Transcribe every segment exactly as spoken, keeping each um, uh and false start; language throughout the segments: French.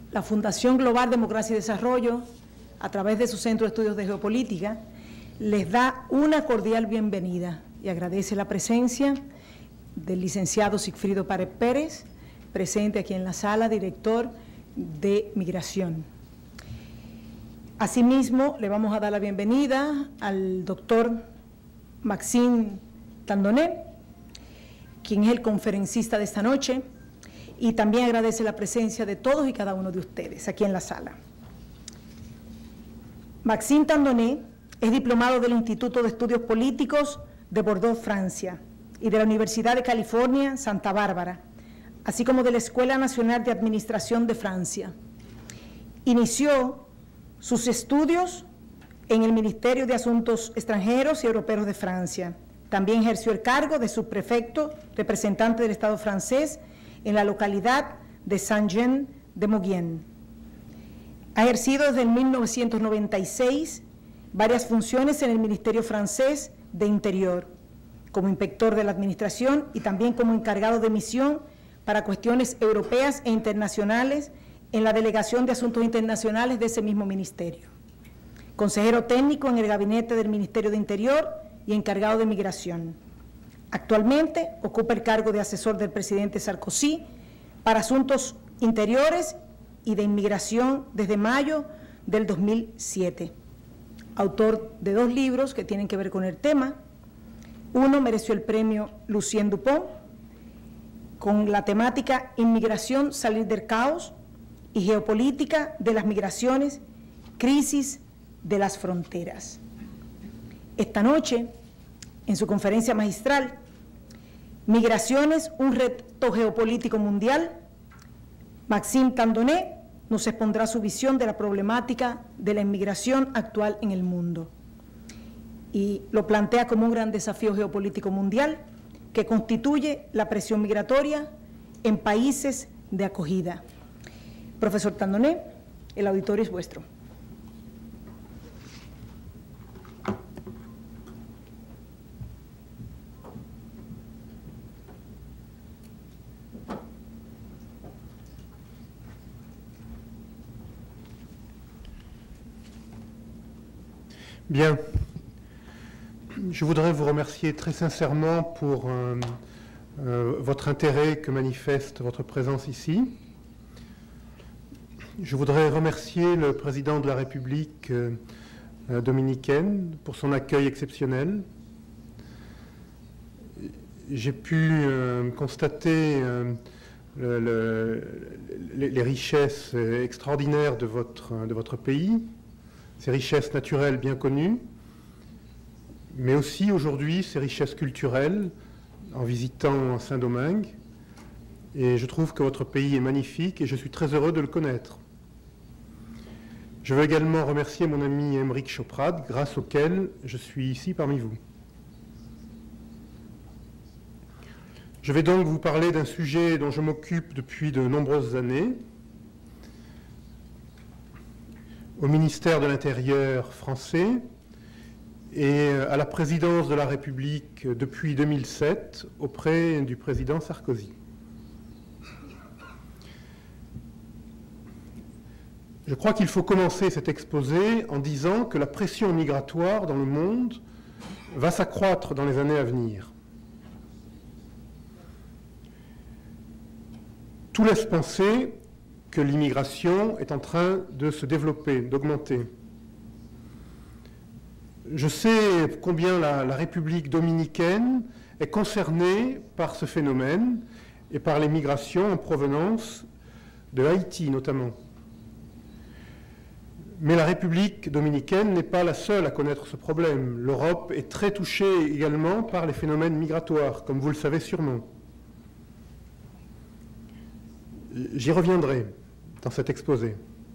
la Fundación Global Democracia y Desarrollo, a través de su Centro de Estudios de Geopolítica, les da una cordial bienvenida y agradece la presencia del licenciado Sigfrido Páez Pérez, presente aquí en la sala, director de Migración. Asimismo, le vamos a dar la bienvenida al doctor Maxime Tandonnet, quien es el conferencista de esta noche, y también agradece la presencia de todos y cada uno de ustedes aquí en la sala. Maxime Tandonnet es diplomado del Instituto de Estudios Políticos de Bordeaux, Francia, y de la Universidad de California, Santa Bárbara, así como de la Escuela Nacional de Administración de Francia. Inició sus estudios en el Ministerio de Asuntos Extranjeros y Europeos de Francia. También ejerció el cargo de subprefecto representante del Estado francés en la localidad de Saint-Jean-de-Maurienne. Ha ejercido desde el mil novecientos noventa y seis varias funciones en el Ministerio francés de Interior, como inspector de la administración y también como encargado de misión para cuestiones europeas e internacionales en la Delegación de Asuntos Internacionales de ese mismo ministerio. Consejero técnico en el gabinete del Ministerio de Interior y encargado de Migración. Actualmente ocupa el cargo de asesor del presidente Sarkozy para asuntos interiores y de inmigración desde mayo del dos mil siete. Autor de dos libros que tienen que ver con el tema. Uno mereció el premio Lucien Dupont con la temática Inmigración, salir del caos y geopolítica de las migraciones, crisis de las fronteras. Esta noche, en su conferencia magistral, Migraciones, un reto geopolítico mundial, Maxime Tandonnet nos expondrá su visión de la problemática de la inmigración actual en el mundo. Y lo plantea como un gran desafío geopolítico mundial que constituye la presión migratoria en países de acogida. Profesor Tandonnet, el auditorio es vuestro. Bien, je voudrais vous remercier très sincèrement pour euh, euh, votre intérêt que manifeste votre présence ici. Je voudrais remercier le président de la République euh, dominicaine pour son accueil exceptionnel. J'ai pu euh, constater euh, le, le, les, les richesses extraordinaires de votre, de votre pays, ces richesses naturelles bien connues, mais aussi aujourd'hui ces richesses culturelles en visitant Saint-Domingue. Et je trouve que votre pays est magnifique et je suis très heureux de le connaître. Je veux également remercier mon ami Aymeric Choprade, grâce auquel je suis ici parmi vous. Je vais donc vous parler d'un sujet dont je m'occupe depuis de nombreuses années, au ministère de l'Intérieur français et à la présidence de la République depuis deux mille sept auprès du président Sarkozy. Je crois qu'il faut commencer cet exposé en disant que la pression migratoire dans le monde va s'accroître dans les années à venir. Tout laisse penser que l'immigration est en train de se développer, d'augmenter. Je sais combien la, la République dominicaine est concernée par ce phénomène et par les migrations en provenance de Haïti notamment. Mais la République dominicaine n'est pas la seule à connaître ce problème. L'Europe est très touchée également par les phénomènes migratoires, comme vous le savez sûrement. J'y reviendrai dans cet exposé.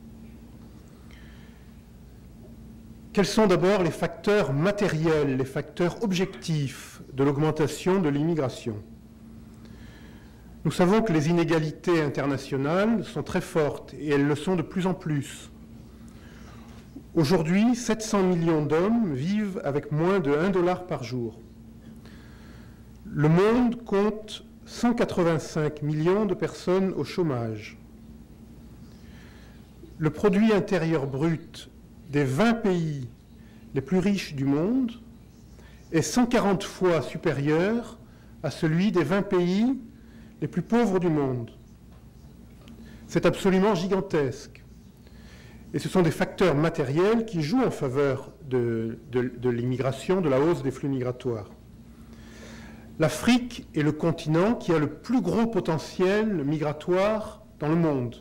Quels sont d'abord les facteurs matériels, les facteurs objectifs de l'augmentation de l'immigration? Nous savons que les inégalités internationales sont très fortes et elles le sont de plus en plus. Aujourd'hui, sept cents millions d'hommes vivent avec moins de un dollar par jour. Le monde compte cent quatre-vingt-cinq millions de personnes au chômage. le produit intérieur brut des vingt pays les plus riches du monde est cent quarante fois supérieur à celui des vingt pays les plus pauvres du monde. C'est absolument gigantesque. Et ce sont des facteurs matériels qui jouent en faveur de, de, de l'immigration, de la hausse des flux migratoires. L'Afrique est le continent qui a le plus gros potentiel migratoire dans le monde.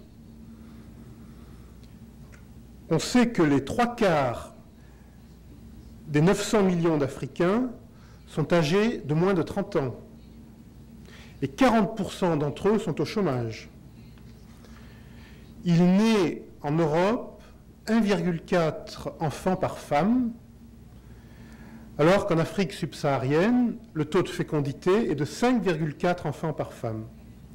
On sait que les trois quarts des neuf cents millions d'Africains sont âgés de moins de trente ans. Et quarante pour cent d'entre eux sont au chômage. Il naît en Europe un virgule quatre enfants par femme, alors qu'en Afrique subsaharienne, le taux de fécondité est de cinq virgule quatre enfants par femme.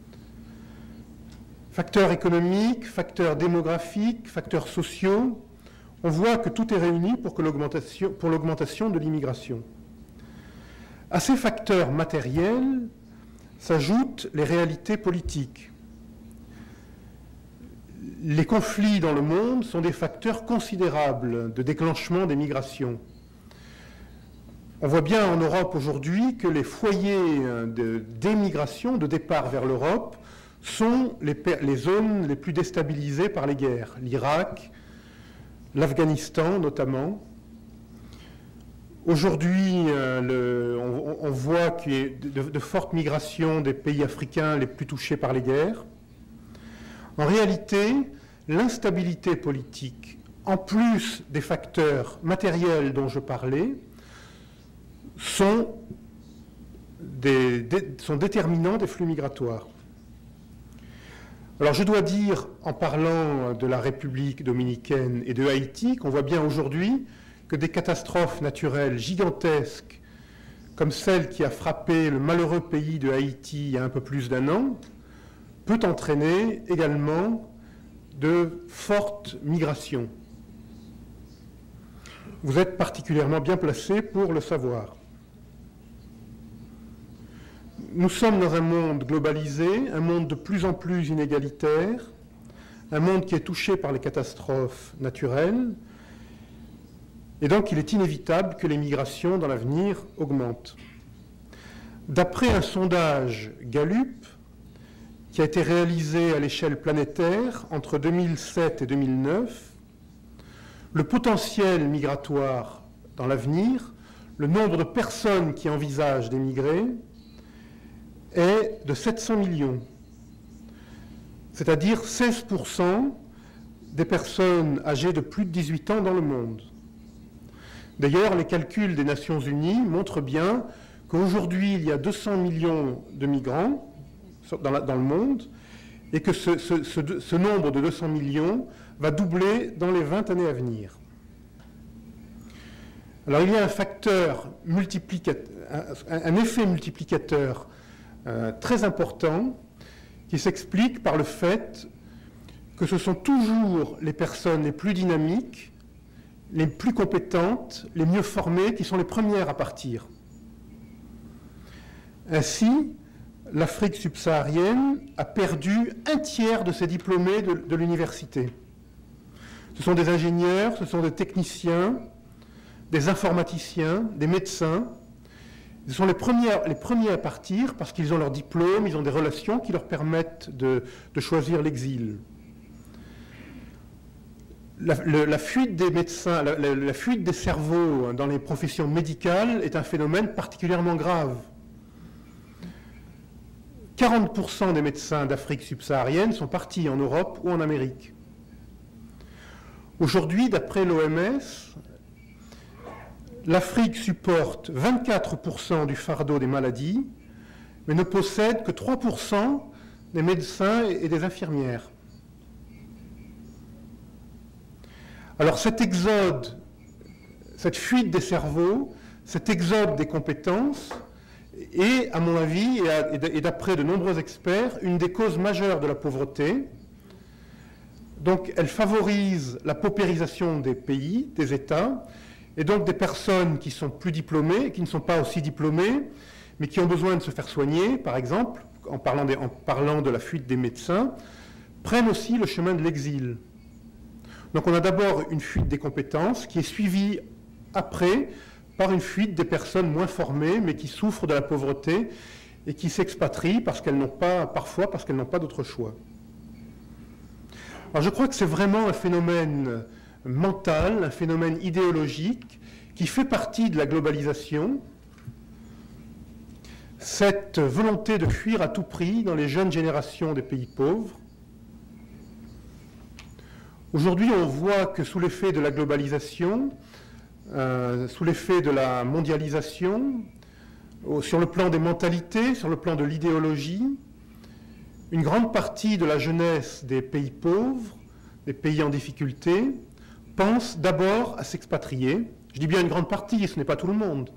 Facteurs économiques, facteurs démographiques, facteurs sociaux, on voit que tout est réuni pour, que l'augmentation, pour l'augmentation de l'immigration. À ces facteurs matériels s'ajoutent les réalités politiques. Les conflits dans le monde sont des facteurs considérables de déclenchement des migrations. On voit bien en Europe aujourd'hui que les foyers de, d'émigration, de départ vers l'Europe, sont les, les zones les plus déstabilisées par les guerres. L'Irak, l'Afghanistan notamment. Aujourd'hui, euh, le, on, on voit qu'il y a de, de fortes migrations des pays africains les plus touchés par les guerres. En réalité, l'instabilité politique, en plus des facteurs matériels dont je parlais, sont, des, des, sont déterminants des flux migratoires. Alors je dois dire, en parlant de la République dominicaine et de Haïti, qu'on voit bien aujourd'hui que des catastrophes naturelles gigantesques, comme celle qui a frappé le malheureux pays de Haïti il y a un peu plus d'un an, peut entraîner également de fortes migrations. Vous êtes particulièrement bien placé pour le savoir. Nous sommes dans un monde globalisé, un monde de plus en plus inégalitaire, un monde qui est touché par les catastrophes naturelles, et donc il est inévitable que les migrations dans l'avenir augmentent. D'après un sondage Gallup, qui a été réalisé à l'échelle planétaire entre deux mille sept et deux mille neuf, le potentiel migratoire dans l'avenir, le nombre de personnes qui envisagent d'émigrer, est de sept cents millions, c'est-à-dire seize pour cent des personnes âgées de plus de dix-huit ans dans le monde. D'ailleurs, les calculs des Nations Unies montrent bien qu'aujourd'hui, il y a deux cents millions de migrants dans, la, dans le monde, et que ce, ce, ce, ce nombre de deux cents millions va doubler dans les vingt années à venir. Alors il y a un facteur multiplicateur, un, un effet multiplicateur euh, très important qui s'explique par le fait que ce sont toujours les personnes les plus dynamiques, les plus compétentes, les mieux formées qui sont les premières à partir. Ainsi, l'Afrique subsaharienne a perdu un tiers de ses diplômés de, de l'université. Ce sont des ingénieurs, ce sont des techniciens, des informaticiens, des médecins. Ce sont les premiers, les premiers à partir parce qu'ils ont leur diplôme, ils ont des relations qui leur permettent de, de choisir l'exil. La, le, la fuite des médecins, la, la, la fuite des cerveaux dans les professions médicales est un phénomène particulièrement grave. quarante pour cent des médecins d'Afrique subsaharienne sont partis en Europe ou en Amérique. Aujourd'hui, d'après l'O M S, l'Afrique supporte vingt-quatre pour cent du fardeau des maladies, mais ne possède que trois pour cent des médecins et des infirmières. Alors cet exode, cette fuite des cerveaux, cet exode des compétences est, à mon avis, et d'après de nombreux experts, une des causes majeures de la pauvreté. Donc elle favorise la paupérisation des pays, des États, et donc des personnes qui sont plus diplômées, qui ne sont pas aussi diplômées, mais qui ont besoin de se faire soigner, par exemple, en parlant, des, en parlant de la fuite des médecins, prennent aussi le chemin de l'exil. Donc on a d'abord une fuite des compétences qui est suivie après par une fuite des personnes moins formées mais qui souffrent de la pauvreté et qui s'expatrient parce qu'elles n'ont pas, parfois parce qu'elles n'ont pas d'autre choix. Alors je crois que c'est vraiment un phénomène mental, un phénomène idéologique qui fait partie de la globalisation, cette volonté de fuir à tout prix dans les jeunes générations des pays pauvres. Aujourd'hui, on voit que sous l'effet de la globalisation, euh, sous l'effet de la mondialisation, au, sur le plan des mentalités, sur le plan de l'idéologie, une grande partie de la jeunesse des pays pauvres, des pays en difficulté, pense d'abord à s'expatrier. Je dis bien une grande partie, ce n'est pas tout le monde.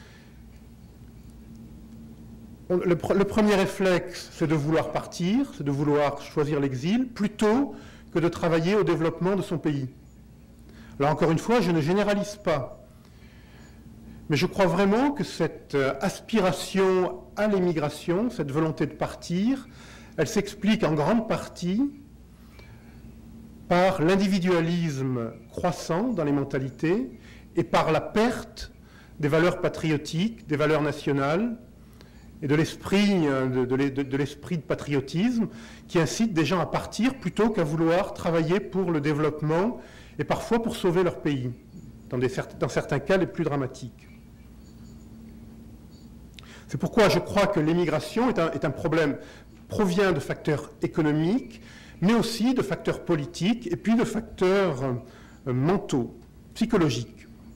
Le, le premier réflexe, c'est de vouloir partir, c'est de vouloir choisir l'exil, plutôt que de travailler au développement de son pays. Alors encore une fois, je ne généralise pas, mais je crois vraiment que cette aspiration à l'émigration, cette volonté de partir, elle s'explique en grande partie par l'individualisme croissant dans les mentalités et par la perte des valeurs patriotiques, des valeurs nationales, et de l'esprit de, de, de, de l'esprit de patriotisme qui incite des gens à partir plutôt qu'à vouloir travailler pour le développement et parfois pour sauver leur pays, dans, des, dans certains cas les plus dramatiques. C'est pourquoi je crois que l'émigration est un, est un problème, provient de facteurs économiques, mais aussi de facteurs politiques et puis de facteurs euh, mentaux, psychologiques.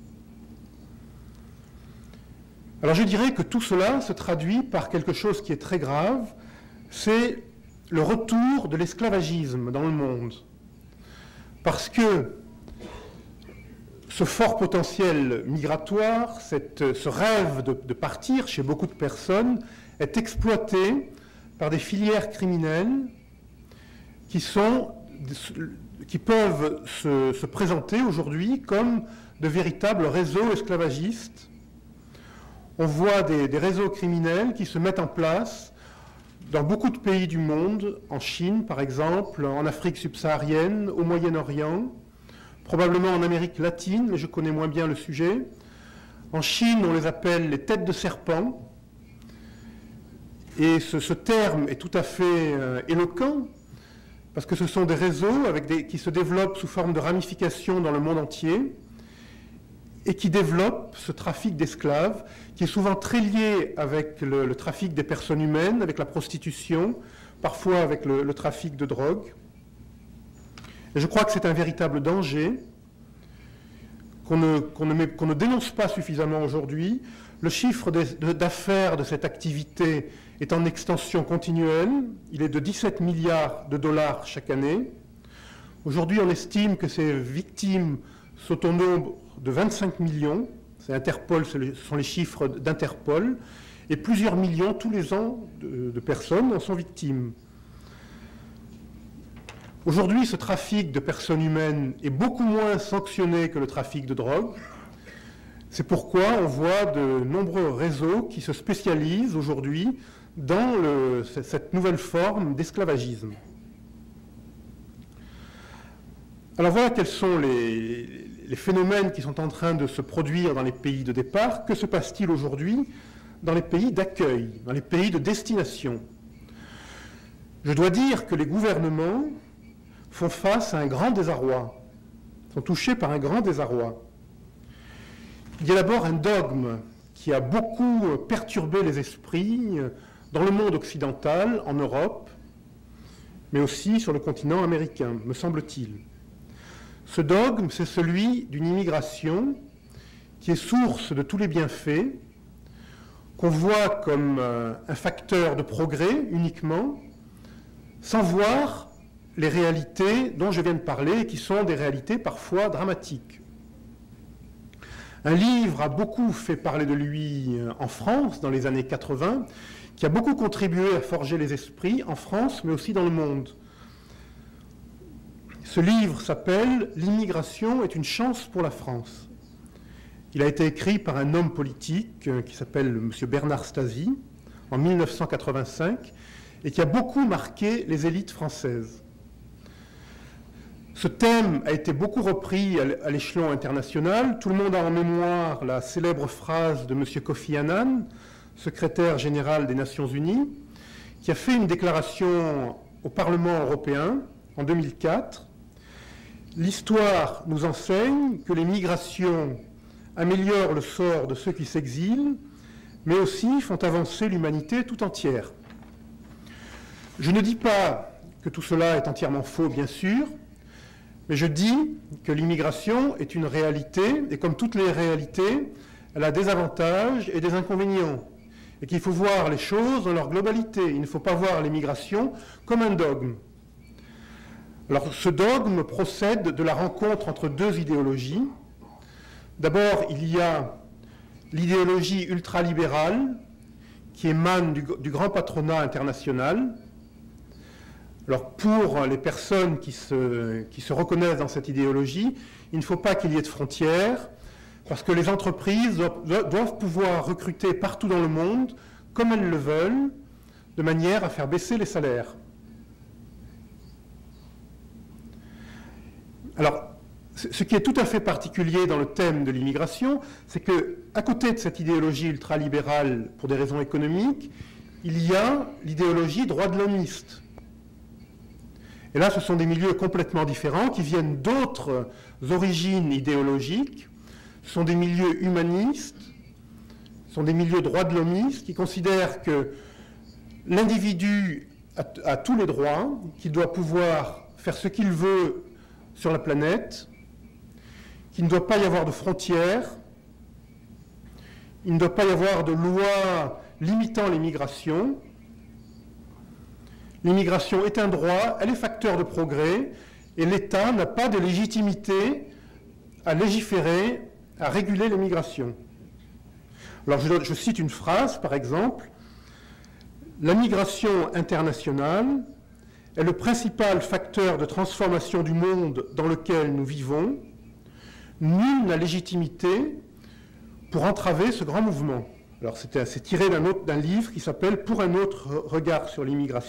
Alors je dirais que tout cela se traduit par quelque chose qui est très grave, c'est le retour de l'esclavagisme dans le monde. Parce que ce fort potentiel migratoire, cette, ce rêve de, de partir chez beaucoup de personnes, est exploité par des filières criminelles qui, sont, qui peuvent se, se présenter aujourd'hui comme de véritables réseaux esclavagistes. On voit des, des réseaux criminels qui se mettent en place dans beaucoup de pays du monde, en Chine par exemple, en Afrique subsaharienne, au Moyen-Orient, probablement en Amérique latine, mais je connais moins bien le sujet. En Chine, on les appelle les têtes de serpent, et ce, ce terme est tout à fait euh, éloquent, parce que ce sont des réseaux avec des, qui se développent sous forme de ramifications dans le monde entier, et qui développe ce trafic d'esclaves, qui est souvent très lié avec le, le trafic des personnes humaines, avec la prostitution, parfois avec le, le trafic de drogue. Et je crois que c'est un véritable danger qu'on ne, qu'on ne, met, qu'on ne dénonce pas suffisamment aujourd'hui. Le chiffre d'affaires de cette activité est en extension continuelle. Il est de dix-sept milliards de dollars chaque année. Aujourd'hui, on estime que ces victimes sont au nombre de vingt-cinq millions, c'est Interpol, ce sont les chiffres d'Interpol, et plusieurs millions tous les ans de, de personnes en sont victimes. Aujourd'hui, ce trafic de personnes humaines est beaucoup moins sanctionné que le trafic de drogue. C'est pourquoi on voit de nombreux réseaux qui se spécialisent aujourd'hui dans le, cette nouvelle forme d'esclavagisme. Alors voilà quels sont les, les phénomènes qui sont en train de se produire dans les pays de départ. Que se passe-t-il aujourd'hui dans les pays d'accueil, dans les pays de destination? Je dois dire que les gouvernements font face à un grand désarroi, sont touchés par un grand désarroi. Il y a d'abord un dogme qui a beaucoup perturbé les esprits dans le monde occidental, en Europe, mais aussi sur le continent américain, me semble-t-il. Ce dogme, c'est celui d'une immigration qui est source de tous les bienfaits, qu'on voit comme un facteur de progrès uniquement, sans voir les réalités dont je viens de parler, et qui sont des réalités parfois dramatiques. Un livre a beaucoup fait parler de lui en France, dans les années quatre-vingt, qui a beaucoup contribué à forger les esprits en France, mais aussi dans le monde. Ce livre s'appelle « L'immigration est une chance pour la France ». Il a été écrit par un homme politique qui s'appelle M. Bernard Stasi, en mille neuf cent quatre-vingt-cinq, et qui a beaucoup marqué les élites françaises. Ce thème a été beaucoup repris à l'échelon international. Tout le monde a en mémoire la célèbre phrase de M. Kofi Annan, secrétaire général des Nations Unies, qui a fait une déclaration au Parlement européen en deux mille quatre. L'histoire nous enseigne que les migrations améliorent le sort de ceux qui s'exilent, mais aussi font avancer l'humanité tout entière. Je ne dis pas que tout cela est entièrement faux, bien sûr, mais je dis que l'immigration est une réalité, et comme toutes les réalités, elle a des avantages et des inconvénients, et qu'il faut voir les choses dans leur globalité. Il ne faut pas voir l'immigration comme un dogme. Alors, ce dogme procède de la rencontre entre deux idéologies. D'abord, il y a l'idéologie ultralibérale qui émane du, du grand patronat international. Alors, pour les personnes qui se, qui se reconnaissent dans cette idéologie, il ne faut pas qu'il y ait de frontières, parce que les entreprises doivent, doivent pouvoir recruter partout dans le monde, comme elles le veulent, de manière à faire baisser les salaires. Alors, ce qui est tout à fait particulier dans le thème de l'immigration, c'est qu'à côté de cette idéologie ultralibérale pour des raisons économiques, il y a l'idéologie droit de l'hommiste. Et là, ce sont des milieux complètement différents qui viennent d'autres origines idéologiques. Ce sont des milieux humanistes, ce sont des milieux droits de l'hommiste qui considèrent que l'individu a, a tous les droits, qu'il doit pouvoir faire ce qu'il veut sur la planète, qu'il ne doit pas y avoir de frontières, il ne doit pas y avoir de loi limitant l'immigration. L'immigration est un droit, elle est facteur de progrès, et l'État n'a pas de légitimité à légiférer, à réguler l'immigration. Alors je, je cite une phrase, par exemple, « La migration internationale est le principal facteur de transformation du monde dans lequel nous vivons. Nul n'a légitimité pour entraver ce grand mouvement. » Alors c'est tiré d'un autre, d'un livre qui s'appelle « Pour un autre regard sur l'immigration »,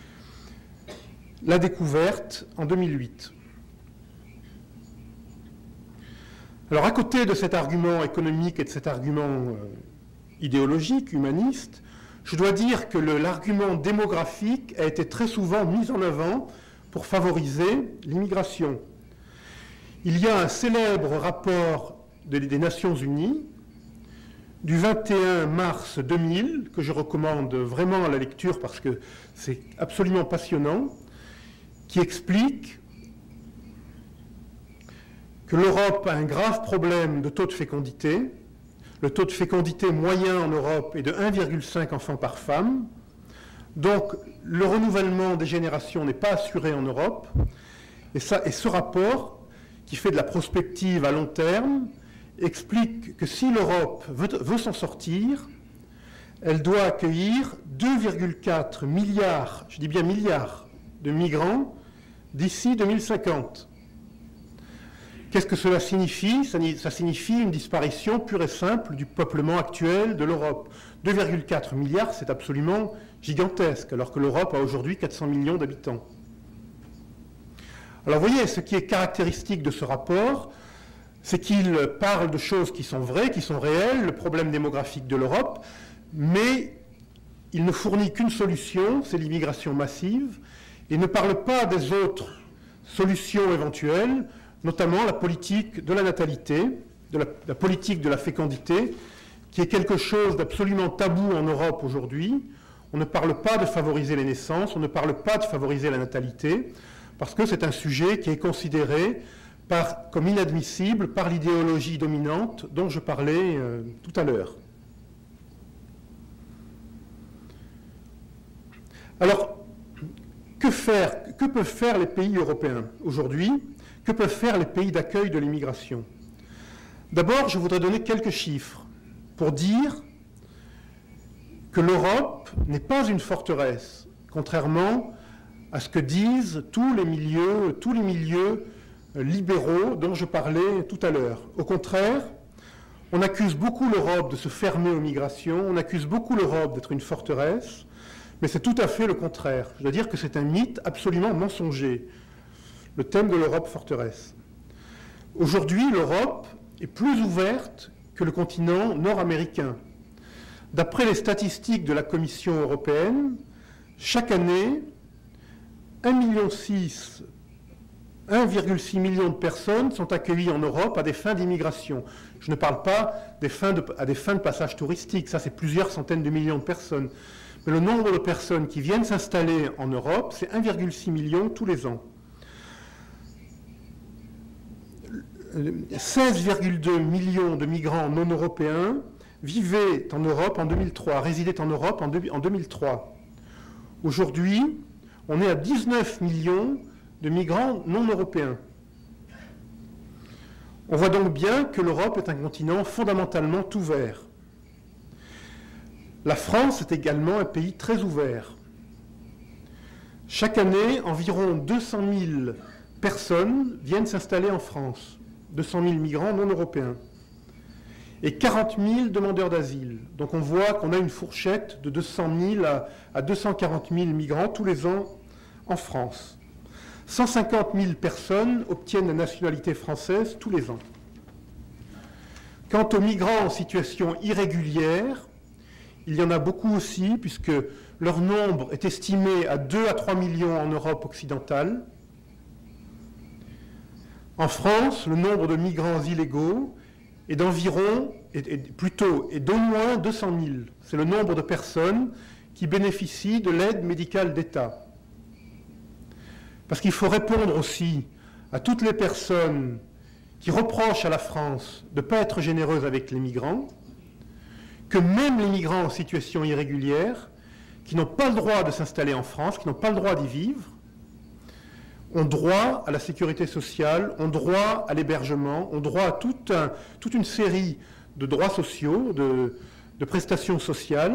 La découverte en deux mille huit. Alors à côté de cet argument économique et de cet argument euh, idéologique, humaniste, je dois dire que l'argument démographique a été très souvent mis en avant pour favoriser l'immigration. Il y a un célèbre rapport de, des Nations Unies du vingt et un mars deux mille, que je recommande vraiment à la lecture parce que c'est absolument passionnant, qui explique que l'Europe a un grave problème de taux de fécondité. Le taux de fécondité moyen en Europe est de un virgule cinq enfants par femme. Donc, le renouvellement des générations n'est pas assuré en Europe. Et, ça, et ce rapport, qui fait de la prospective à long terme, explique que si l'Europe veut, veut s'en sortir, elle doit accueillir deux virgule quatre milliards, je dis bien milliards, de migrants d'ici deux mille cinquante. Qu'est-ce que cela signifie? Ça signifie une disparition pure et simple du peuplement actuel de l'Europe. deux virgule quatre milliards, c'est absolument gigantesque, alors que l'Europe a aujourd'hui quatre cents millions d'habitants. Alors vous voyez, ce qui est caractéristique de ce rapport, c'est qu'il parle de choses qui sont vraies, qui sont réelles, le problème démographique de l'Europe, mais il ne fournit qu'une solution, c'est l'immigration massive, et ne parle pas des autres solutions éventuelles, notamment la politique de la natalité, de la, la politique de la fécondité, qui est quelque chose d'absolument tabou en Europe aujourd'hui. On ne parle pas de favoriser les naissances, on ne parle pas de favoriser la natalité, parce que c'est un sujet qui est considéré par, comme inadmissible par l'idéologie dominante dont je parlais euh, tout à l'heure. Alors, que faire, que peuvent faire les pays européens aujourd'hui? Que peuvent faire les pays d'accueil de l'immigration? D'abord, je voudrais donner quelques chiffres pour dire que l'Europe n'est pas une forteresse, contrairement à ce que disent tous les milieux, tous les milieux libéraux dont je parlais tout à l'heure. Au contraire, on accuse beaucoup l'Europe de se fermer aux migrations, on accuse beaucoup l'Europe d'être une forteresse, mais c'est tout à fait le contraire. Je dois dire que c'est un mythe absolument mensonger. le thème de l'Europe forteresse. Aujourd'hui, l'Europe est plus ouverte que le continent nord-américain. D'après les statistiques de la Commission européenne, chaque année, un virgule six million de personnes sont accueillies en Europe à des fins d'immigration. Je ne parle pas des fins de, à des fins de passage touristique, ça c'est plusieurs centaines de millions de personnes. Mais le nombre de personnes qui viennent s'installer en Europe, c'est un virgule six million tous les ans. seize virgule deux millions de migrants non européens vivaient en Europe en deux mille trois, résidaient en Europe en deux mille trois. Aujourd'hui, on est à dix-neuf millions de migrants non européens. On voit donc bien que l'Europe est un continent fondamentalement ouvert. La France est également un pays très ouvert. Chaque année, environ deux cent mille personnes viennent s'installer en France, deux cent mille migrants non européens, et quarante mille demandeurs d'asile. Donc on voit qu'on a une fourchette de deux cent mille à deux cent quarante mille migrants tous les ans en France. cent cinquante mille personnes obtiennent la nationalité française tous les ans. Quant aux migrants en situation irrégulière, il y en a beaucoup aussi, puisque leur nombre est estimé à deux à trois millions en Europe occidentale. En France, le nombre de migrants illégaux est d'environ, plutôt, est d'au moins deux cent mille. C'est le nombre de personnes qui bénéficient de l'aide médicale d'État. Parce qu'il faut répondre aussi à toutes les personnes qui reprochent à la France de ne pas être généreuse avec les migrants, que même les migrants en situation irrégulière, qui n'ont pas le droit de s'installer en France, qui n'ont pas le droit d'y vivre, ont droit à la sécurité sociale, ont droit à l'hébergement, ont droit à toute, un, toute une série de droits sociaux, de, de prestations sociales.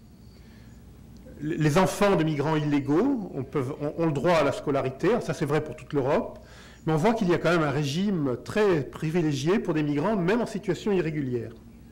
Les enfants de migrants illégaux ont, peuvent, ont, ont le droit à la scolarité, ça c'est vrai pour toute l'Europe, mais on voit qu'il y a quand même un régime très privilégié pour des migrants, même en situation irrégulière.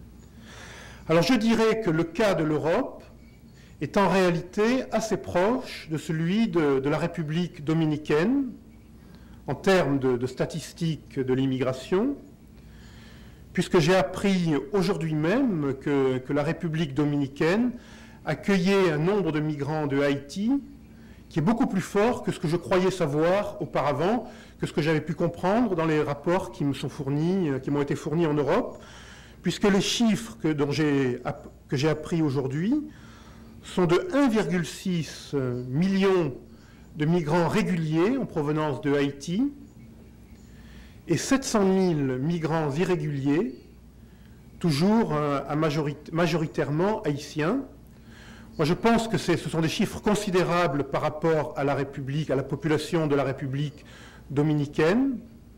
Alors je dirais que le cas de l'Europe est en réalité assez proche de celui de, de la République dominicaine, en termes de, de statistiques de l'immigration, puisque j'ai appris aujourd'hui même que, que la République dominicaine accueillait un nombre de migrants de Haïti qui est beaucoup plus fort que ce que je croyais savoir auparavant, que ce que j'avais pu comprendre dans les rapports qui me sont fournis, qui m'ont été fournis en Europe, puisque les chiffres que, dont j'ai, que j'ai appris aujourd'hui sont de un virgule six million de migrants réguliers en provenance de Haïti et sept cent mille migrants irréguliers, toujours à majorité, majoritairement haïtiens. Moi, je pense que ce sont des chiffres considérables par rapport à la République, à la population de la République dominicaine.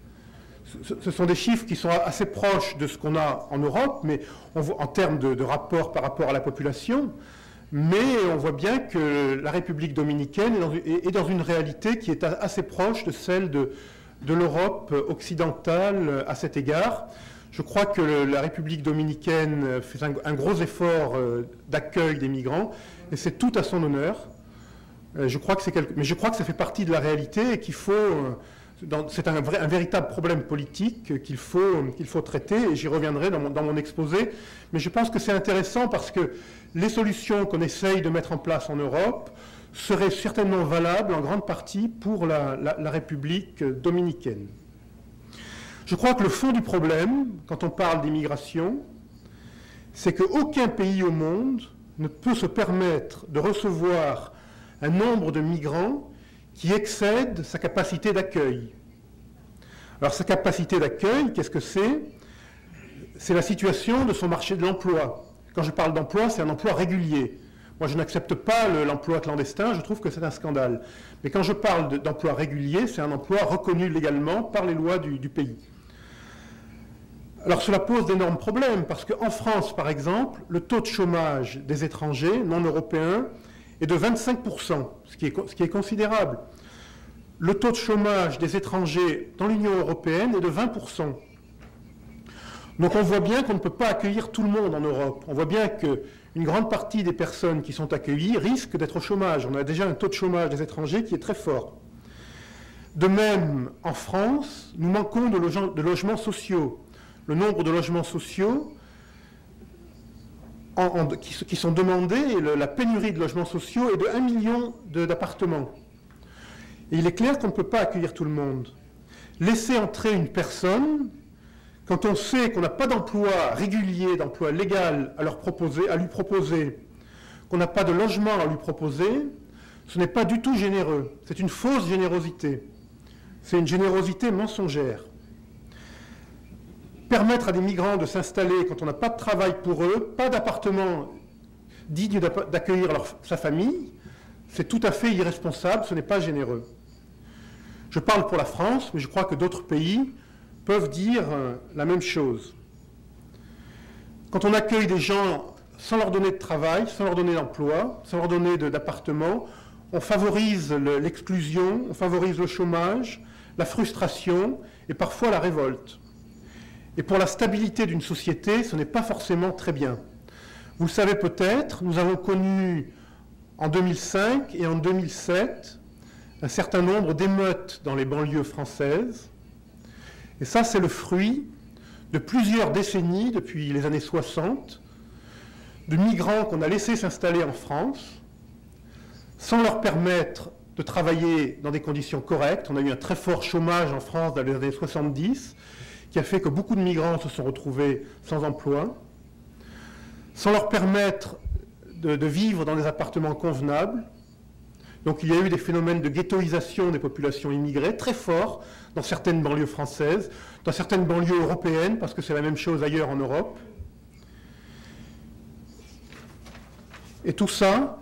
Ce sont des chiffres qui sont assez proches de ce qu'on a en Europe, mais on voit, en termes de, de rapport par rapport à la population, mais on voit bien que la République dominicaine est dans, est, est dans une réalité qui est assez proche de celle de, de l'Europe occidentale à cet égard. Je crois que le, la République dominicaine fait un, un gros effort euh, d'accueil des migrants, et c'est tout à son honneur. Euh, je crois que c'est quelque, mais je crois que ça fait partie de la réalité et qu'il faut... Euh, c'est un, un véritable problème politique qu'il faut, qu'il faut traiter, et j'y reviendrai dans mon, dans mon exposé. Mais je pense que c'est intéressant parce que les solutions qu'on essaye de mettre en place en Europe seraient certainement valables en grande partie pour la, la, la République dominicaine. Je crois que le fond du problème, quand on parle d'immigration, c'est qu'aucun pays au monde ne peut se permettre de recevoir un nombre de migrants qui excède sa capacité d'accueil. Alors sa capacité d'accueil, qu'est-ce que c'est? C'est la situation de son marché de l'emploi. Quand je parle d'emploi, c'est un emploi régulier. Moi, je n'accepte pas l'emploi clandestin, je trouve que c'est un scandale. Mais quand je parle d'emploi régulier, c'est un emploi reconnu légalement par les lois du, du pays. Alors cela pose d'énormes problèmes, parce qu'en France, par exemple, le taux de chômage des étrangers non européens est de vingt-cinq pour cent, ce qui est, ce qui est considérable. Le taux de chômage des étrangers dans l'Union européenne est de vingt pour cent. Donc on voit bien qu'on ne peut pas accueillir tout le monde en Europe. On voit bien qu'une grande partie des personnes qui sont accueillies risquent d'être au chômage. On a déjà un taux de chômage des étrangers qui est très fort. De même, en France, nous manquons de, loge de logements sociaux. Le nombre de logements sociaux en, en, qui, qui sont demandés, et le, la pénurie de logements sociaux est de un million d'appartements. Et il est clair qu'on ne peut pas accueillir tout le monde. Laisser entrer une personne, quand on sait qu'on n'a pas d'emploi régulier, d'emploi légal à, leur proposer, à lui proposer, qu'on n'a pas de logement à lui proposer, ce n'est pas du tout généreux. C'est une fausse générosité. C'est une générosité mensongère. Permettre à des migrants de s'installer quand on n'a pas de travail pour eux, pas d'appartement digne d'accueillir sa famille, c'est tout à fait irresponsable, ce n'est pas généreux. Je parle pour la France, mais je crois que d'autres pays peuvent dire la même chose. Quand on accueille des gens sans leur donner de travail, sans leur donner d'emploi, sans leur donner d'appartement, on favorise l'exclusion, on favorise le chômage, la frustration et parfois la révolte. Et pour la stabilité d'une société, ce n'est pas forcément très bien. Vous le savez peut-être, nous avons connu en deux mille cinq et en deux mille sept un certain nombre d'émeutes dans les banlieues françaises. Et ça, c'est le fruit de plusieurs décennies, depuis les années soixante, de migrants qu'on a laissés s'installer en France, sans leur permettre de travailler dans des conditions correctes. On a eu un très fort chômage en France dans les années soixante-dix, qui a fait que beaucoup de migrants se sont retrouvés sans emploi, sans leur permettre de, de vivre dans des appartements convenables. Donc il y a eu des phénomènes de ghettoisation des populations immigrées très forts dans certaines banlieues françaises, dans certaines banlieues européennes, parce que c'est la même chose ailleurs en Europe. Et tout ça,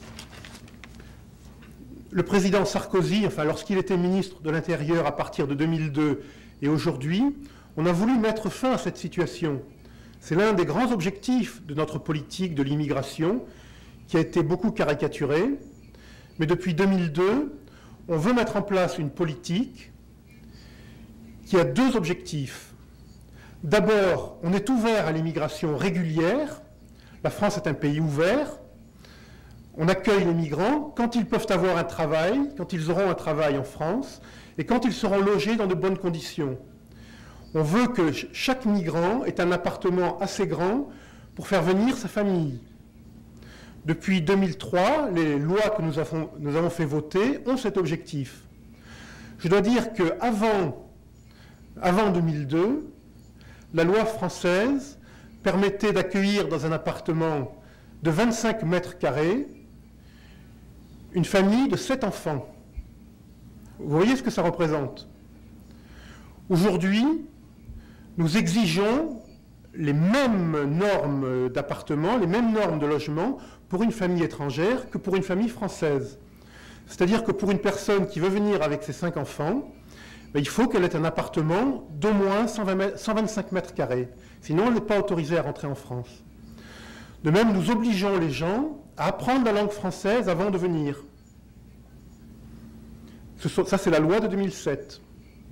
le président Sarkozy, enfin lorsqu'il était ministre de l'Intérieur à partir de deux mille deux et aujourd'hui, on a voulu mettre fin à cette situation. C'est l'un des grands objectifs de notre politique de l'immigration, qui a été beaucoup caricaturée. Mais depuis deux mille deux, on veut mettre en place une politique qui a deux objectifs. D'abord, on est ouvert à l'immigration régulière. La France est un pays ouvert. On accueille les migrants quand ils peuvent avoir un travail, quand ils auront un travail en France, et quand ils seront logés dans de bonnes conditions. On veut que chaque migrant ait un appartement assez grand pour faire venir sa famille. Depuis deux mille trois, les lois que nous avons, nous avons fait voter ont cet objectif. Je dois dire qu'avant avant deux mille deux, la loi française permettait d'accueillir dans un appartement de vingt-cinq mètres carrés une famille de sept enfants. Vous voyez ce que ça représente? Aujourd'hui, nous exigeons les mêmes normes d'appartement, les mêmes normes de logement pour une famille étrangère que pour une famille française. C'est-à-dire que pour une personne qui veut venir avec ses cinq enfants, ben, il faut qu'elle ait un appartement d'au moins cent vingt-cinq mètres carrés. Sinon, elle n'est pas autorisée à rentrer en France. De même, nous obligeons les gens à apprendre la langue française avant de venir. Ça, c'est la loi de deux mille sept.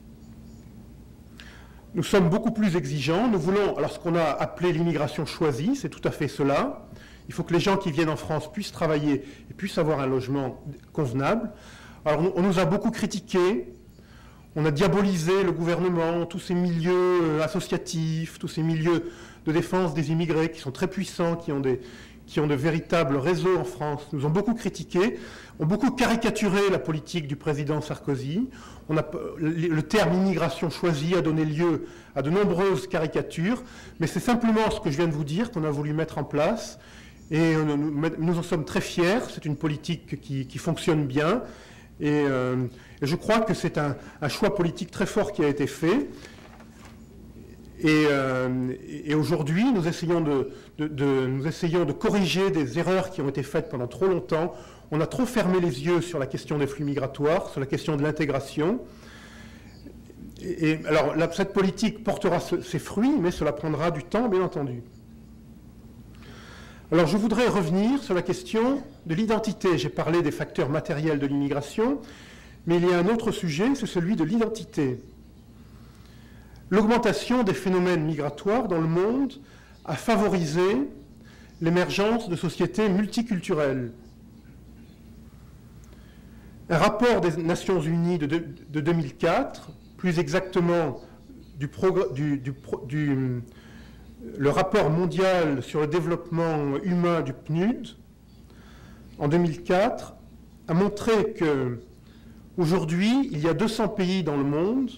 Nous sommes beaucoup plus exigeants. Nous voulons, alors ce qu'on a appelé l'immigration choisie, c'est tout à fait cela. Il faut que les gens qui viennent en France puissent travailler et puissent avoir un logement convenable. Alors on nous a beaucoup critiqués, on a diabolisé le gouvernement, tous ces milieux associatifs, tous ces milieux de défense des immigrés qui sont très puissants, qui ont des, qui ont de véritables réseaux en France, nous ont beaucoup critiqués, ont beaucoup caricaturé la politique du président Sarkozy. On a, le terme immigration choisie a donné lieu à de nombreuses caricatures, mais c'est simplement ce que je viens de vous dire qu'on a voulu mettre en place. Et nous, nous en sommes très fiers, c'est une politique qui, qui fonctionne bien. Et, euh, et je crois que c'est un, un choix politique très fort qui a été fait. Et, euh, et aujourd'hui, nous essayons de, de, de, nous essayons de corriger des erreurs qui ont été faites pendant trop longtemps. On a trop fermé les yeux sur la question des flux migratoires, sur la question de l'intégration. Et, et alors, la, cette politique portera ce, ses fruits, mais cela prendra du temps, bien entendu. Alors, je voudrais revenir sur la question de l'identité. J'ai parlé des facteurs matériels de l'immigration, mais il y a un autre sujet, c'est celui de l'identité. L'augmentation des phénomènes migratoires dans le monde a favorisé l'émergence de sociétés multiculturelles. Un rapport des Nations Unies de, de, de deux mille quatre, plus exactement du, du, du, du, le rapport mondial sur le développement humain du P N U D, en deux mille quatre, a montré que aujourd'hui, il y a deux cents pays dans le monde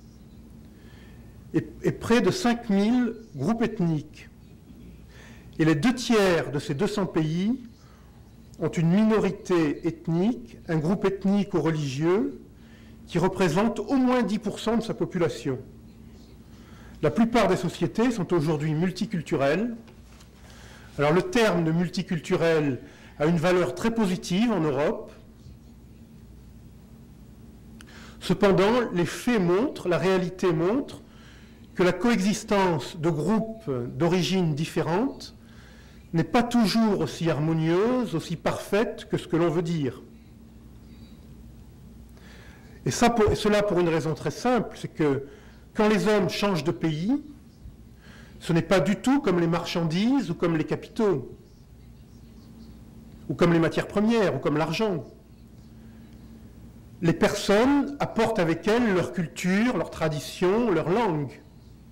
et, et près de cinq mille groupes ethniques. Et les deux tiers de ces deux cents pays ont une minorité ethnique, un groupe ethnique ou religieux, qui représente au moins dix pour cent de sa population. La plupart des sociétés sont aujourd'hui multiculturelles. Alors le terme de multiculturel a une valeur très positive en Europe. Cependant, les faits montrent, la réalité montre, que la coexistence de groupes d'origines différentes n'est pas toujours aussi harmonieuse, aussi parfaite que ce que l'on veut dire. Et, ça pour, et cela pour une raison très simple, c'est que quand les hommes changent de pays, ce n'est pas du tout comme les marchandises ou comme les capitaux, ou comme les matières premières, ou comme l'argent. Les personnes apportent avec elles leur culture, leur tradition, leur langue.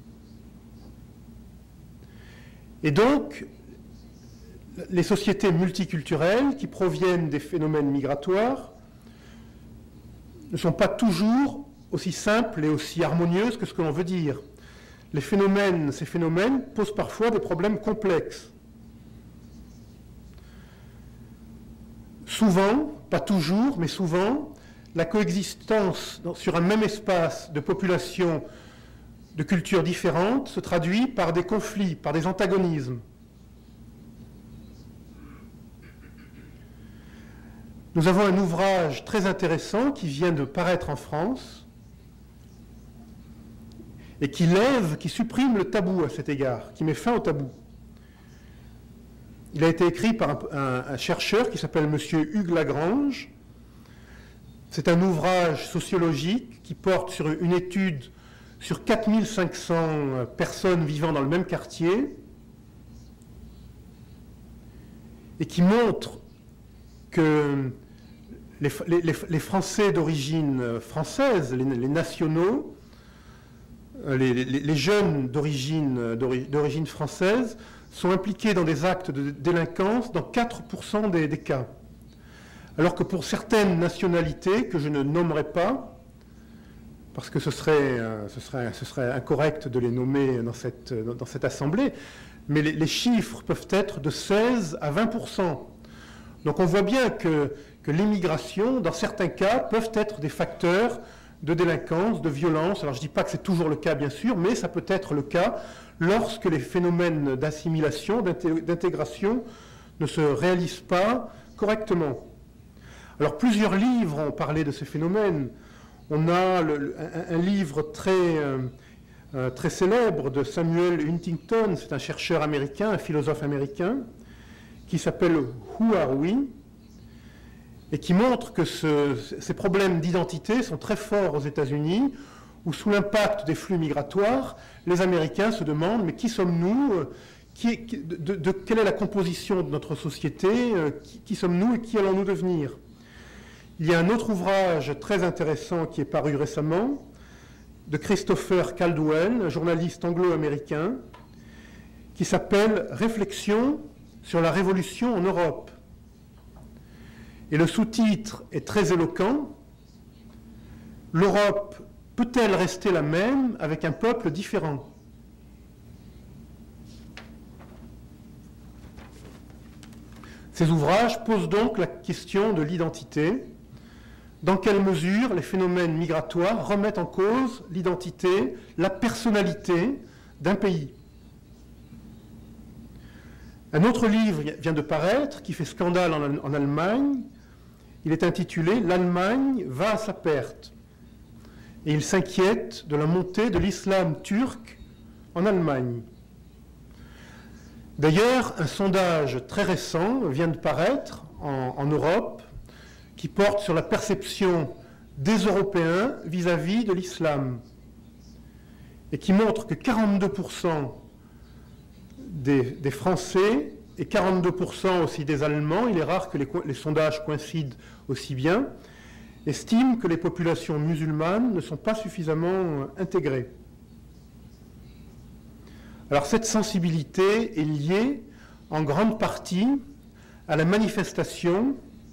Et donc, les sociétés multiculturelles qui proviennent des phénomènes migratoires ne sont pas toujours aussi simples et aussi harmonieuses que ce que l'on veut dire. Les phénomènes, ces phénomènes posent parfois des problèmes complexes. Souvent, pas toujours, mais souvent, la coexistence sur un même espace de populations de cultures différentes se traduit par des conflits, par des antagonismes. Nous avons un ouvrage très intéressant qui vient de paraître en France et qui lève, qui supprime le tabou à cet égard, qui met fin au tabou. Il a été écrit par un, un, un chercheur qui s'appelle M. Hugues Lagrange. C'est un ouvrage sociologique qui porte sur une étude sur quatre mille cinq cents personnes vivant dans le même quartier et qui montre que les, les, les Français d'origine française, les, les nationaux, les, les, les jeunes d'origine d'origine française sont impliqués dans des actes de délinquance dans quatre pour cent des, des cas. Alors que pour certaines nationalités, que je ne nommerai pas, parce que ce serait, ce serait, ce serait incorrect de les nommer dans cette, dans cette assemblée, mais les, les chiffres peuvent être de seize à vingt pour cent. Donc on voit bien que, que l'immigration, dans certains cas, peuvent être des facteurs de délinquance, de violence. Alors je ne dis pas que c'est toujours le cas, bien sûr, mais ça peut être le cas lorsque les phénomènes d'assimilation, d'intégration ne se réalisent pas correctement. Alors plusieurs livres ont parlé de ces phénomènes. On a le, un, un livre très, euh, très célèbre de Samuel Huntington, c'est un chercheur américain, un philosophe américain, qui s'appelle « Who are we ?», et qui montre que ce, ces problèmes d'identité sont très forts aux États-Unis, où sous l'impact des flux migratoires, les Américains se demandent « mais qui sommes-nous ? Qui, de, de, de, quelle est la composition de notre société ? Qui, qui sommes-nous et qui allons-nous devenir ?» Il y a un autre ouvrage très intéressant qui est paru récemment, de Christopher Caldwell, un journaliste anglo-américain, qui s'appelle « Réflexions sur la révolution en Europe ». Et le sous-titre est très éloquent. « L'Europe peut-elle rester la même avec un peuple différent ?» Ces ouvrages posent donc la question de l'identité. Dans quelle mesure les phénomènes migratoires remettent en cause l'identité, la personnalité d'un pays? Un autre livre vient de paraître qui fait scandale en, en Allemagne. Il est intitulé « L'Allemagne va à sa perte ». Et il s'inquiète de la montée de l'islam turc en Allemagne. D'ailleurs, un sondage très récent vient de paraître en, en Europe qui porte sur la perception des Européens vis-à-vis de l'islam et qui montre que quarante-deux pour cent des, des Français et quarante-deux pour cent aussi des Allemands, il est rare que les, les sondages coïncident aussi bien, estime que les populations musulmanes ne sont pas suffisamment intégrées. Alors cette sensibilité est liée en grande partie à la manifestation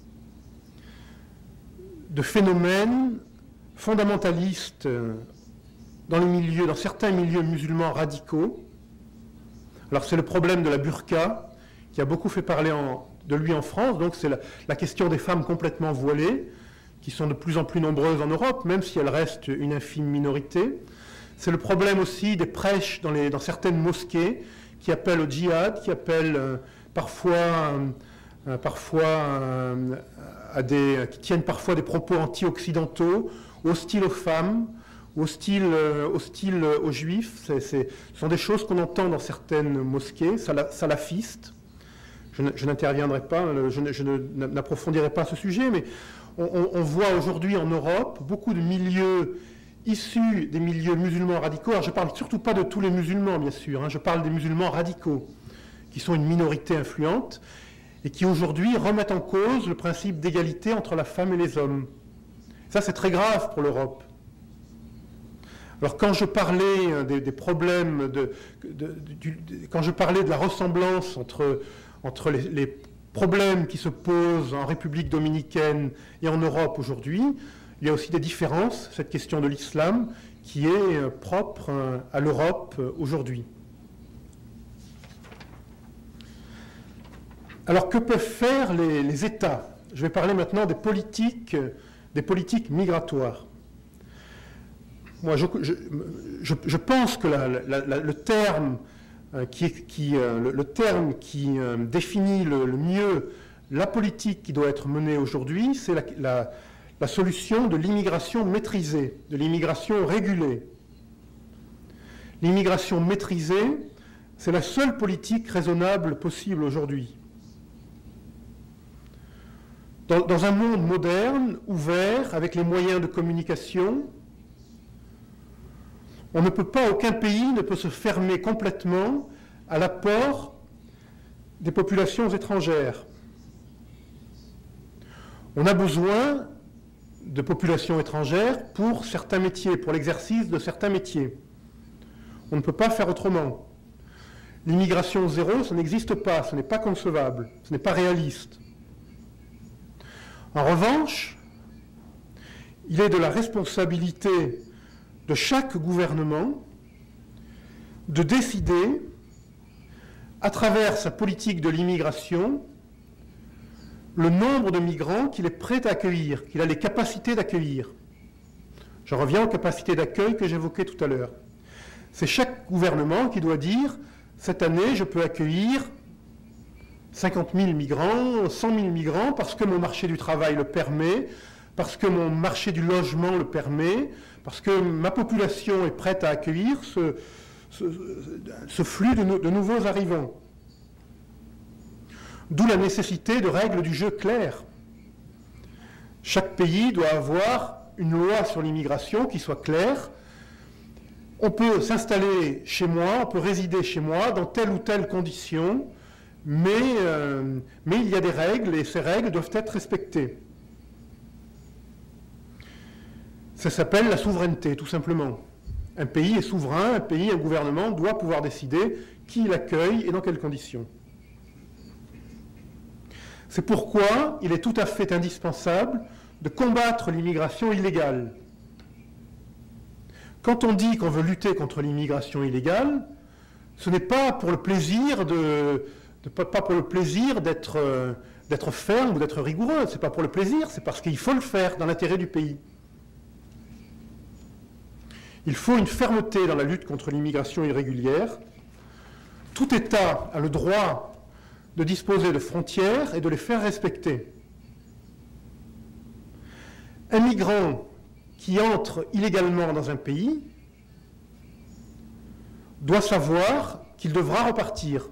de phénomènes fondamentalistes dans, les milieux, dans certains milieux musulmans radicaux. Alors c'est le problème de la burqa qui a beaucoup fait parler en, de lui en France, donc c'est la, la question des femmes complètement voilées, qui sont de plus en plus nombreuses en Europe, même si elles restent une infime minorité. C'est le problème aussi des prêches dans, les, dans certaines mosquées qui appellent au djihad, qui appellent euh, parfois, euh, parfois euh, à des, qui tiennent parfois des propos anti-occidentaux, hostiles aux femmes, hostiles, euh, hostiles aux juifs. C'est, c'est, ce sont des choses qu'on entend dans certaines mosquées, sala, salafistes. Je, je n'interviendrai pas, je, je n'approfondirai pas ce sujet, mais on, on, on voit aujourd'hui en Europe beaucoup de milieux issus des milieux musulmans radicaux. Alors je ne parle surtout pas de tous les musulmans, bien sûr, hein, je parle des musulmans radicaux, qui sont une minorité influente, et qui aujourd'hui remettent en cause le principe d'égalité entre la femme et les hommes. Ça, c'est très grave pour l'Europe. Alors quand je parlais des, des problèmes, de, de, de, du, de, quand je parlais de la ressemblance entre, entre les, les problèmes qui se posent en République dominicaine et en Europe aujourd'hui, il y a aussi des différences, cette question de l'islam, qui est propre à l'Europe aujourd'hui. Alors que peuvent faire les, les États? Je vais parler maintenant des politiques, des politiques migratoires. Moi, je, je, je, je pense que la, la, la, le terme qui, qui, le, le terme qui définit le, le mieux la politique qui doit être menée aujourd'hui, c'est la, la la solution de l'immigration maîtrisée, de l'immigration régulée. L'immigration maîtrisée, c'est la seule politique raisonnable possible aujourd'hui. Dans, dans un monde moderne, ouvert, avec les moyens de communication, on ne peut pas, aucun pays ne peut se fermer complètement à l'apport des populations étrangères. On a besoin de populations étrangères pour certains métiers, pour l'exercice de certains métiers. On ne peut pas faire autrement. L'immigration zéro, ça n'existe pas, ce n'est pas concevable, ce n'est pas réaliste. En revanche, il est de la responsabilité de chaque gouvernement de décider, à travers sa politique de l'immigration, le nombre de migrants qu'il est prêt à accueillir, qu'il a les capacités d'accueillir. Je reviens aux capacités d'accueil que j'évoquais tout à l'heure. C'est chaque gouvernement qui doit dire, cette année, je peux accueillir cinquante mille migrants, cent mille migrants, parce que mon marché du travail le permet, parce que mon marché du logement le permet, parce que ma population est prête à accueillir ce, ce, ce flux de, de nouveaux arrivants. D'où la nécessité de règles du jeu claires. Chaque pays doit avoir une loi sur l'immigration qui soit claire. On peut s'installer chez moi, on peut résider chez moi dans telle ou telle condition, mais, euh, mais il y a des règles et ces règles doivent être respectées. Ça s'appelle la souveraineté, tout simplement. Un pays est souverain, un pays, un gouvernement doit pouvoir décider qui l'accueille et dans quelles conditions. C'est pourquoi il est tout à fait indispensable de combattre l'immigration illégale. Quand on dit qu'on veut lutter contre l'immigration illégale, ce n'est pas pour le plaisir de, de pas pour le plaisir d'être euh, d'être ferme ou d'être rigoureux. C'est pas pour le plaisir, c'est parce qu'il faut le faire dans l'intérêt du pays. Il faut une fermeté dans la lutte contre l'immigration irrégulière. Tout État a le droit de disposer de frontières et de les faire respecter. Un migrant qui entre illégalement dans un pays doit savoir qu'il devra repartir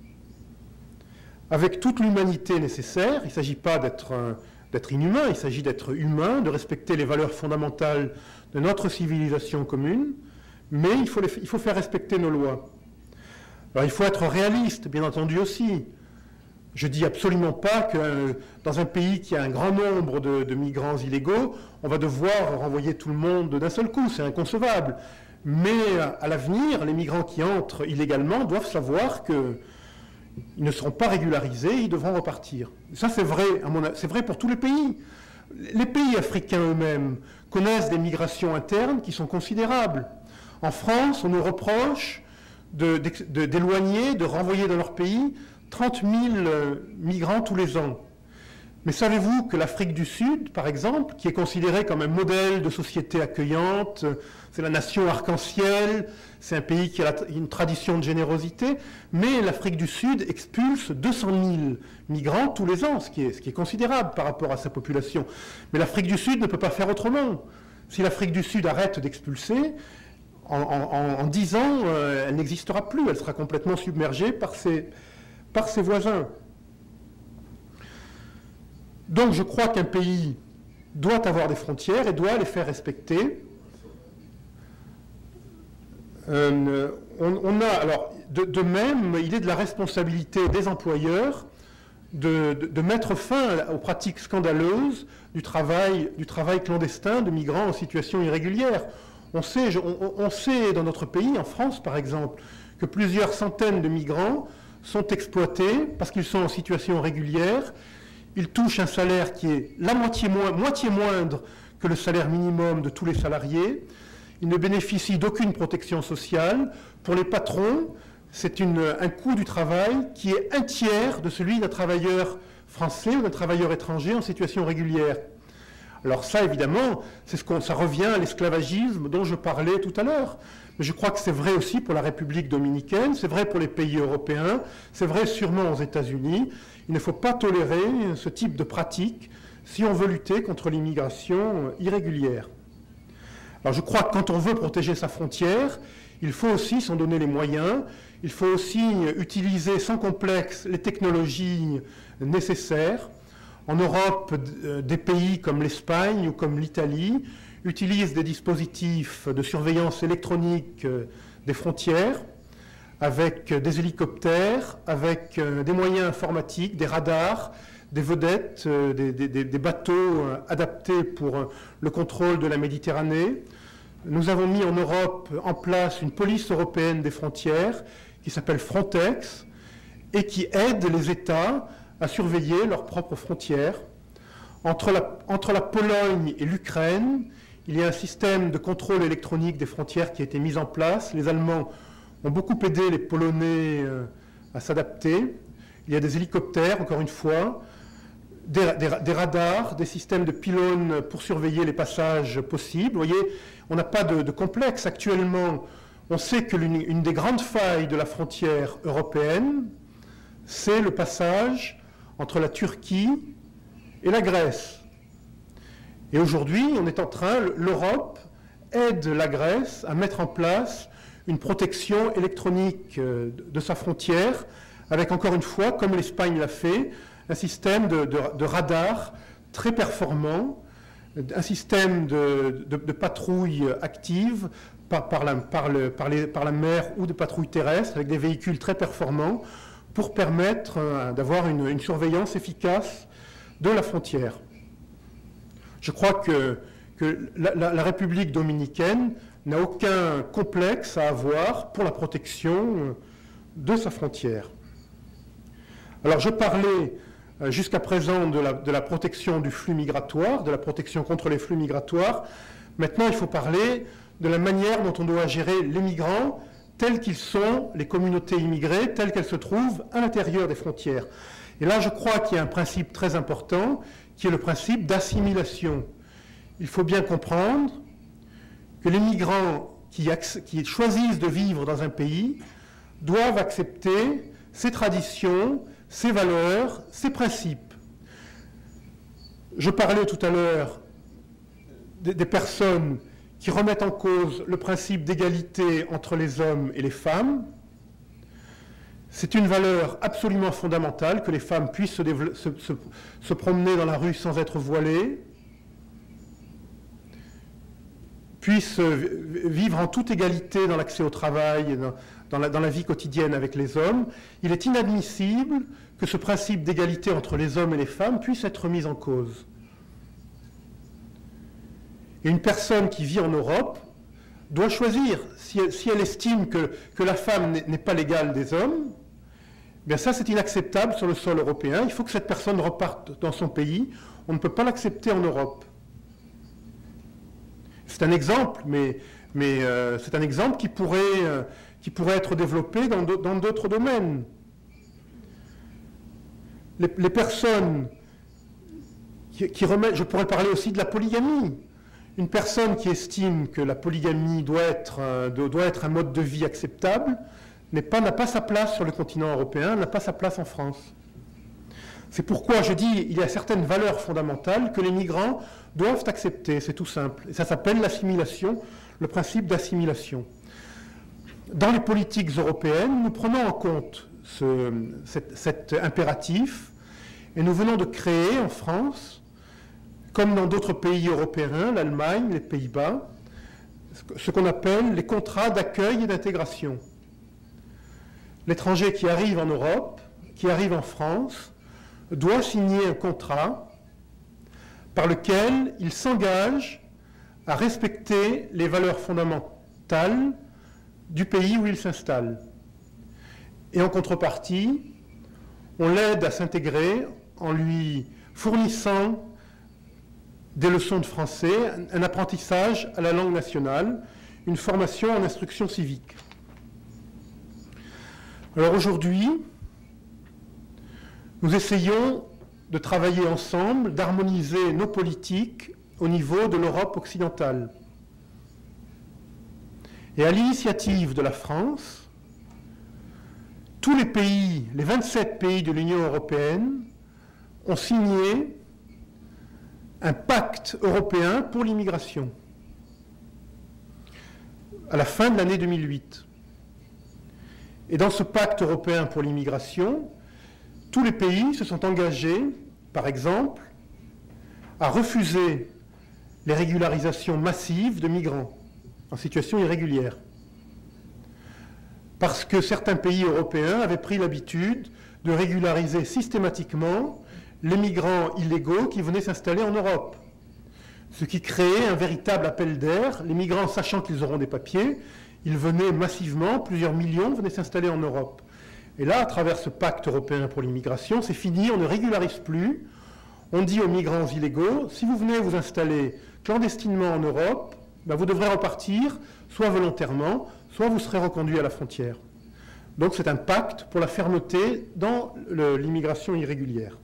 avec toute l'humanité nécessaire. Il ne s'agit pas d'être d'être inhumain, il s'agit d'être humain, de respecter les valeurs fondamentales de notre civilisation commune, mais il faut, les, il faut faire respecter nos lois. Alors il faut être réaliste, bien entendu aussi. Je ne dis absolument pas que euh, dans un pays qui a un grand nombre de, de migrants illégaux, on va devoir renvoyer tout le monde d'un seul coup, c'est inconcevable. Mais à l'avenir, les migrants qui entrent illégalement doivent savoir qu'ils ne seront pas régularisés, ils devront repartir. Ça, c'est vrai, c'est vrai pour tous les pays. Les pays africains eux-mêmes connaissent des migrations internes qui sont considérables. En France, on nous reproche de, de, d'éloigner, de renvoyer dans leur pays trente mille migrants tous les ans. Mais savez-vous que l'Afrique du Sud, par exemple, qui est considérée comme un modèle de société accueillante, c'est la nation arc-en-ciel, c'est un pays qui a une tradition de générosité, mais l'Afrique du Sud expulse deux cent mille migrants tous les ans, ce qui est, ce qui est considérable par rapport à sa population. Mais l'Afrique du Sud ne peut pas faire autrement. Si l'Afrique du Sud arrête d'expulser, en, en, en dix ans, euh, elle n'existera plus, elle sera complètement submergée par ses, par ses voisins. Donc je crois qu'un pays doit avoir des frontières et doit les faire respecter. Euh, on, on a, alors, de, de même, il est de la responsabilité des employeurs de, de, de mettre fin aux pratiques scandaleuses du travail, du travail clandestin de migrants en situation irrégulière. On sait, on, on sait dans notre pays, en France par exemple, que plusieurs centaines de migrants sont exploités parce qu'ils sont en situation régulière. Ils touchent un salaire qui est la moitié, moins, moitié moindre que le salaire minimum de tous les salariés. Ils ne bénéficient d'aucune protection sociale. Pour les patrons, c'est un coût du travail qui est un tiers de celui d'un travailleur français ou d'un travailleur étranger en situation régulière. Alors ça, évidemment, c'est ce qu'on, ça revient à l'esclavagisme dont je parlais tout à l'heure. Mais je crois que c'est vrai aussi pour la République dominicaine, c'est vrai pour les pays européens, c'est vrai sûrement aux États-Unis. Il ne faut pas tolérer ce type de pratique si on veut lutter contre l'immigration irrégulière. Alors je crois que quand on veut protéger sa frontière, il faut aussi s'en donner les moyens, il faut aussi utiliser sans complexe les technologies nécessaires. En Europe, des pays comme l'Espagne ou comme l'Italie utilisent des dispositifs de surveillance électronique des frontières, avec des hélicoptères, avec des moyens informatiques, des radars, des vedettes, des, des, des bateaux adaptés pour le contrôle de la Méditerranée. Nous avons mis en Europe en place une police européenne des frontières qui s'appelle Frontex et qui aide les États à surveiller leurs propres frontières. Entre la, entre la Pologne et l'Ukraine, il y a un système de contrôle électronique des frontières qui a été mis en place. Les Allemands ont beaucoup aidé les Polonais euh, à s'adapter. Il y a des hélicoptères, encore une fois, des, des, des radars, des systèmes de pylônes pour surveiller les passages possibles. Vous voyez, on n'a pas de, de complexe. Actuellement, on sait que l'une une des grandes failles de la frontière européenne, c'est le passage entre la Turquie et la Grèce. Et aujourd'hui, on est en train, l'Europe aide la Grèce à mettre en place une protection électronique de sa frontière, avec encore une fois, comme l'Espagne l'a fait, un système de, de, de radar très performant, un système de, de, de patrouille active par, par, la, par, le, par, les, par la mer ou de patrouille terrestre, avec des véhicules très performants, pour permettre euh, d'avoir une, une surveillance efficace de la frontière. Je crois que, que la, la, la République dominicaine n'a aucun complexe à avoir pour la protection de sa frontière. Alors je parlais euh, jusqu'à présent de la, de la protection du flux migratoire, de la protection contre les flux migratoires. Maintenant, il faut parler de la manière dont on doit gérer les migrants tels qu'ils sont, les communautés immigrées, telles qu'elles se trouvent à l'intérieur des frontières. Et là, je crois qu'il y a un principe très important, qui est le principe d'assimilation. Il faut bien comprendre que les migrants qui, qui choisissent de vivre dans un pays doivent accepter ses traditions, ses valeurs, ses principes. Je parlais tout à l'heure des, des personnes qui remettent en cause le principe d'égalité entre les hommes et les femmes. C'est une valeur absolument fondamentale que les femmes puissent se, se, se, se promener dans la rue sans être voilées. puissent vivre en toute égalité dans l'accès au travail et dans, dans, la, dans la vie quotidienne avec les hommes, il est inadmissible que ce principe d'égalité entre les hommes et les femmes puisse être mis en cause. Et une personne qui vit en Europe doit choisir, si elle, si elle estime que, que la femme n'est pas l'égale des hommes, bien ça c'est inacceptable sur le sol européen, il faut que cette personne reparte dans son pays, on ne peut pas l'accepter en Europe. C'est un exemple, mais, mais euh, c'est un exemple qui pourrait, euh, qui pourrait être développé dans d'autres domaines. Les, les personnes qui, qui remettent, je pourrais parler aussi de la polygamie. Une personne qui estime que la polygamie doit être, euh, doit être un mode de vie acceptable n'a pas, n'a pas sa place sur le continent européen, n'a pas sa place en France. C'est pourquoi je dis qu'il y a certaines valeurs fondamentales que les migrants doivent accepter, c'est tout simple. Et ça s'appelle l'assimilation, le principe d'assimilation. Dans les politiques européennes, nous prenons en compte ce, cet, cet impératif et nous venons de créer en France, comme dans d'autres pays européens, l'Allemagne, les Pays-Bas, ce qu'on appelle les contrats d'accueil et d'intégration. L'étranger qui arrive en Europe, qui arrive en France, doit signer un contrat par lequel il s'engage à respecter les valeurs fondamentales du pays où il s'installe. Et en contrepartie, on l'aide à s'intégrer en lui fournissant des leçons de français, un apprentissage à la langue nationale, une formation en instruction civique. Alors aujourd'hui, nous essayons de travailler ensemble, d'harmoniser nos politiques au niveau de l'Europe occidentale. Et à l'initiative de la France, tous les pays, les vingt-sept pays de l'Union européenne, ont signé un pacte européen pour l'immigration à la fin de l'année deux mille huit. Et dans ce pacte européen pour l'immigration, tous les pays se sont engagés, par exemple, à refuser les régularisations massives de migrants en situation irrégulière. Parce que certains pays européens avaient pris l'habitude de régulariser systématiquement les migrants illégaux qui venaient s'installer en Europe. Ce qui créait un véritable appel d'air. Les migrants, sachant qu'ils auront des papiers, ils venaient massivement, plusieurs millions venaient s'installer en Europe. Et là, à travers ce pacte européen pour l'immigration, c'est fini, on ne régularise plus. On dit aux migrants illégaux, si vous venez vous installer clandestinement en Europe, ben vous devrez repartir, soit volontairement, soit vous serez reconduit à la frontière. Donc c'est un pacte pour la fermeté dans l'immigration irrégulière.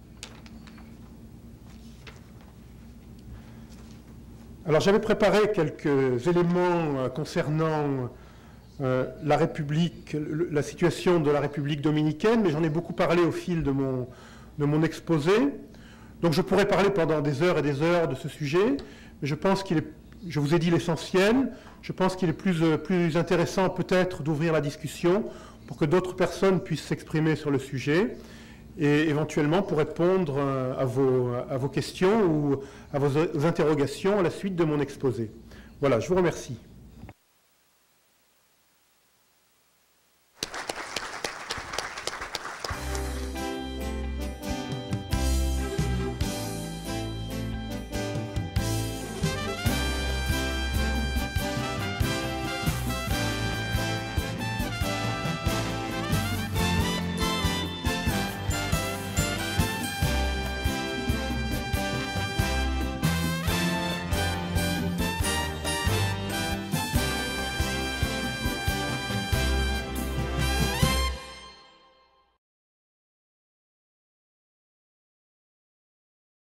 Alors j'avais préparé quelques éléments concernant euh, la République, la situation de la République dominicaine, mais j'en ai beaucoup parlé au fil de mon, de mon exposé. Donc je pourrais parler pendant des heures et des heures de ce sujet, mais je pense qu'il est, je vous ai dit l'essentiel, je pense qu'il est plus, plus intéressant peut-être d'ouvrir la discussion pour que d'autres personnes puissent s'exprimer sur le sujet et éventuellement pour répondre à vos, à vos questions ou à vos interrogations à la suite de mon exposé. Voilà, je vous remercie.